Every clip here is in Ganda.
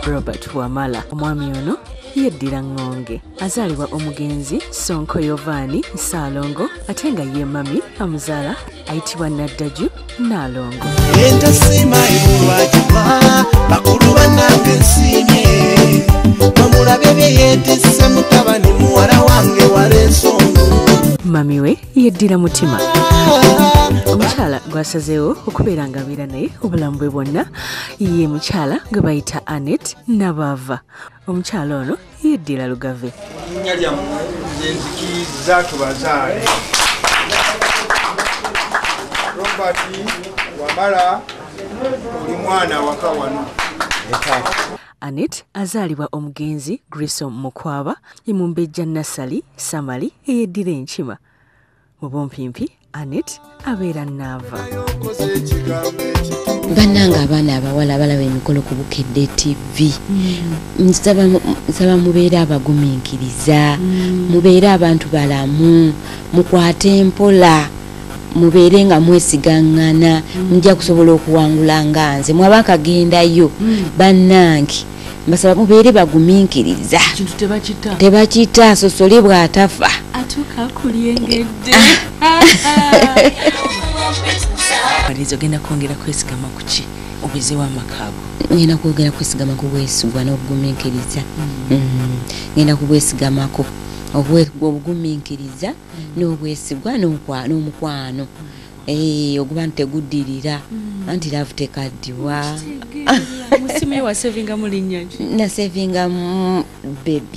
Robert Wamala. Omwami ono yeddira ngonge azaalibwa omugenzi Sonko Yovani Salongo ate nga ye mami amuzaala ayitibwa Naddaju Nalongo. Entasima ebulwajiba bakulu bannange nsiimye bamulabe byeyetisse mutabani muwala wange waleesongo. Mami we yeddira mutima. Omukyala gwasazeewo okubeera nga abeera naye obulamu bwe bwonna ye mukyala gwe bayita Annet Nabaava. Omukyala ono yeddira Lugave. Linnya lyammwe nze nzikiriza tubazaale. Robert Wamala oli mwana waka wano. Annet azaalibwa omugenzi Griso Mukwaba ye Mumbejja Nasali Samali eyeddira enkima. Mu bumpimpi Annet abeera Naava. Bannanga abaana abawala abalaba emikolo ku Bukedde TV. Nsaba mubeere abagumiikiriza, mubeere abantu balamu, mukwate mpola, mubeere nga mwesigaŋŋana, mujja kusobola okuwangula nga nze. Mwaba akagendayo bannange mbasaba mubeere bagumiikiriza. Tebakita sosole bw'atafa. Atuuka kulyengedde. Alizo genda kwongera kwesigama kuki obezewa amakabo. Ngenda kwongera kwesigama ku bwesigwa n'obugumiikiriza. Ngenda kubwesigamako obugumiikiriza n'obwesigwa n'omukwano. Oguba nteguddirira anti love tekaddiwa. Musime wa savinga mulinnya ki? Na savinga baby.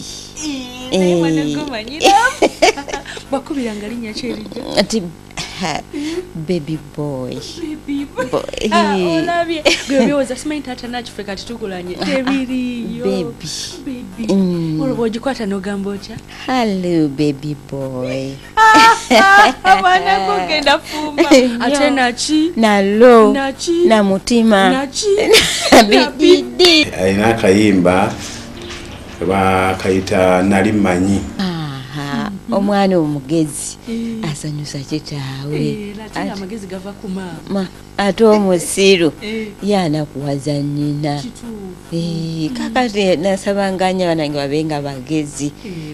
Bakubiranga linnya ki erijja? Ati baby boy. Baby boy. Olabye. Byoza simanyi taata nakiffe kati tukulanye. Tebiriyo. Baby. Olwo ogikwata n'ogamba otya? Hello baby boy. Abana kugenda fumba. Ate naki? Nalo. Naki? Na mutima. Naki? Bididi. Ayina akayimba bakayita nali manyi. Omwana omugezi asanyusa kitaawe. Ate amagezi gava ku maama. Ate omusiru yanakuwaza nnyina. Kakati nasabanganya banange babenga bagezi.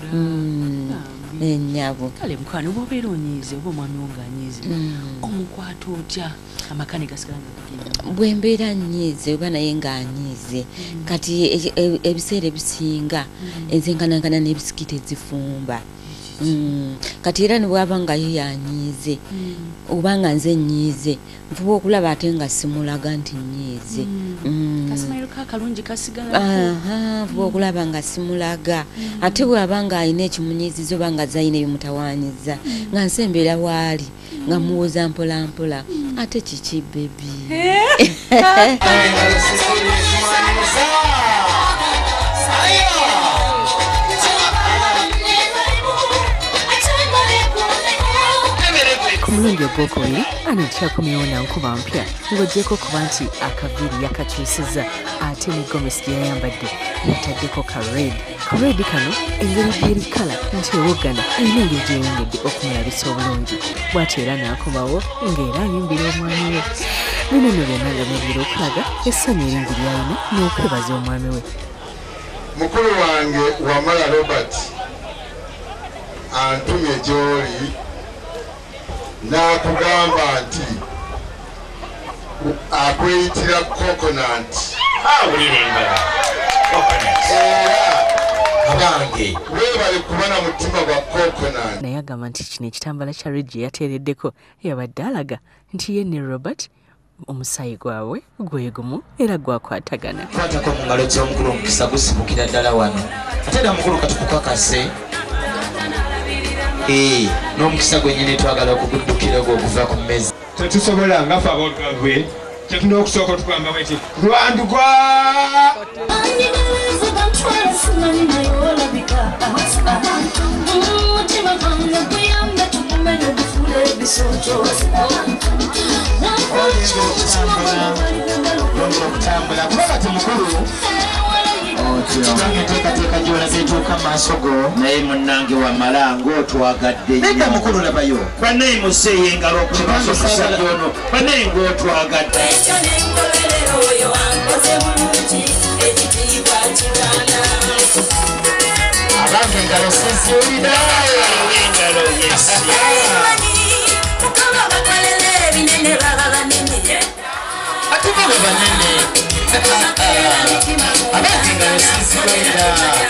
Ennyabo. Kale mukwano bobeera onyiize oba omwami wo ng'anyiize. Omukwata otya amakani gasigala nga gagenda. Bwe mbeera nnyiize oba naye ng'anyiize. Kati ebiseera ebisinga enzenkanankana n'ebisikiti ezifumba. Kati era ne bwaba nga ye yanyiize oba nga nze nnyiize nfuba okulaba ate nga simulaga nti nnyiize. Kasimayiro kakalungi kasigala. Nfuba okulaba nga simulaga ate bw'aba nga alina ekimunyiizizo oba nga zayina ebimutawaanyiza nga nsembera waali nga muwoza mpola mpola ate kiki bebi. Omulundi ogwokubiri Annet yakomyewo nankuba mpya ng'ogyeko kuba nti akaviiri yakakyusiza ate ne gomesi gye yayambadde yataddeko ka red. Ka red kano engeri gy'erikala nti ewogana ayina engeri gyeyongedde okumulabisa obulungi. Bw'atyo era n'akomawo ng'era ayimbira omwami we. Bino nno byonna nga byongera okulaga essanyu eringi ly'alina n'okwebaza omwami we. Mukulu wange Wamala Robert antumye gy'oli n'akugamba nti akweyitira coconut. Abange weebale kuba na mutima gwa coconut. Naye agamba nti kino ekitambala kya red gye yateereddeko yabadde alaga nti ye ne Robert omusaayi gwabwe gwe gumu era gwakwatagana. Kwatako mu ngalo z'omukulu omukisa gusibukira ddala wano. Ate era mukulu katukukakase n'omukisa gwennyini twagala okuguddukira okuva ku mmeza. Tetusobola ngafe aboolugave kyetulina okusooka tugamba bweti lwandugwa. Okutambula kuba kati mukulu teekateeka gy'ola zeetuuka maaso go naye munnange Wamala ng'otwagadde nnyo mukulu labayo bannaye museeyo engalo okulibasomusajja ono bannaye ng'otwagadde engalo sisiulira engalo yesi ate baba banene abandi engalo sisiulira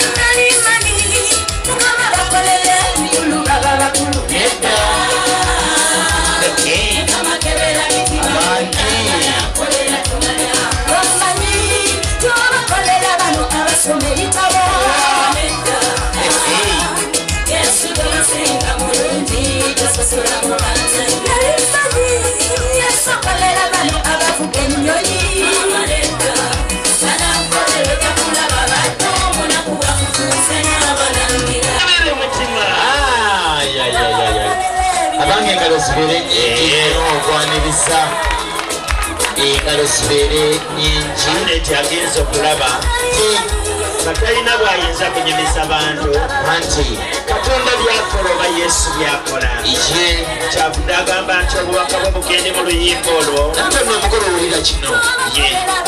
abange engalo zibere okwaniriza engalo zibere nyingi Annet agenza okulaba batalina bwayinza kunyumiza bantu anti katonda byakola oba yesu byakola ye kyavudde agamba nti obubaka bwe bugende mu luyimba olwo natonna omukolo owulira kino ye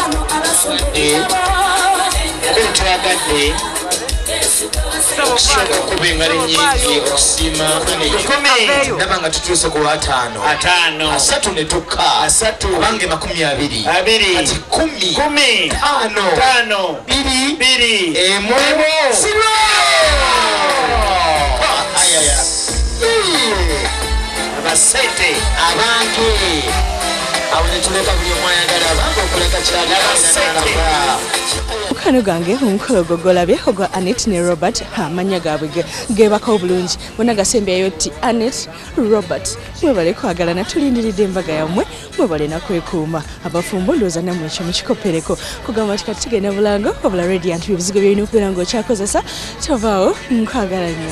ebintu twagadde okuba engalo enyingi okusiima ndaba nga tutuuse ku ataano asatu ne tukka abange 20 ati 10 5 2 emu siro abasente abange awo netuleka buli omwayagala abange okuleka kyagala mukano gange omukolo gogolabye ogwa Annet ne Robert amanya gaabwe geebaka obulungi bonna gasembyayo ti Annet Robert mwebale kwagalana tulindiridde embaga yammwe mwebale nakwekuuma abafumbo ndooza nammwe ekyo mukikopereko kugamba nti kati tugenda bulango wabula radiant ebizigo byolina okubeera ng'okyakozesa tovaawo nkwagala nnyo